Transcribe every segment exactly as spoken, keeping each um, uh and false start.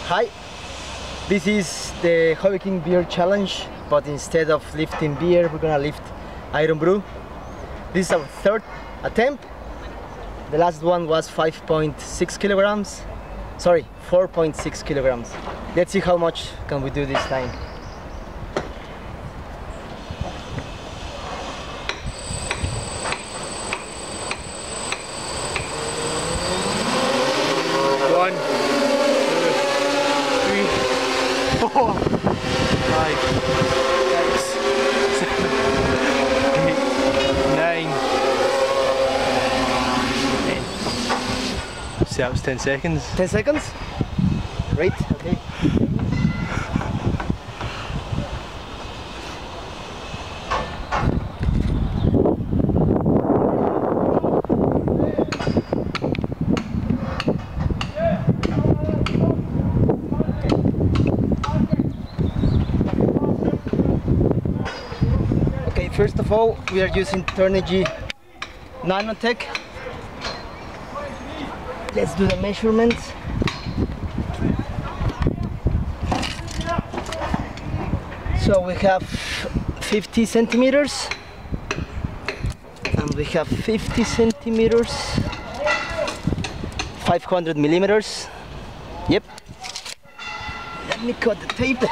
Hi, this is the HobbyKing Beer Challenge, but instead of lifting beer, we're gonna lift iron brew. This is our third attempt. The last one was five point six kilograms. Sorry, four point six kilograms. Let's see how much can we do this time. One, two, three, four, five, six, seven, eight, nine, ten. See, that was ten seconds. ten seconds? Great, okay. First of all, we are using Turnigy Nanotech. Let's do the measurements. So we have fifty centimeters, and we have fifty centimeters, five hundred millimeters. Yep. Let me cut the tape.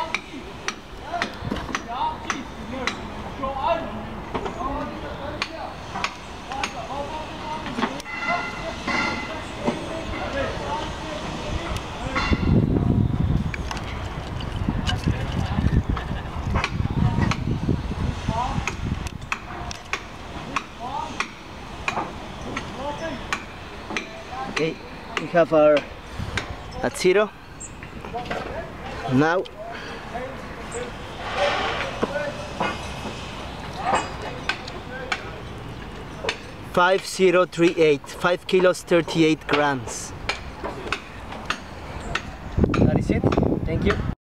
Okay, we have our at zero. Now five zero three eight, five kilos thirty-eight grams. That is it. Thank you.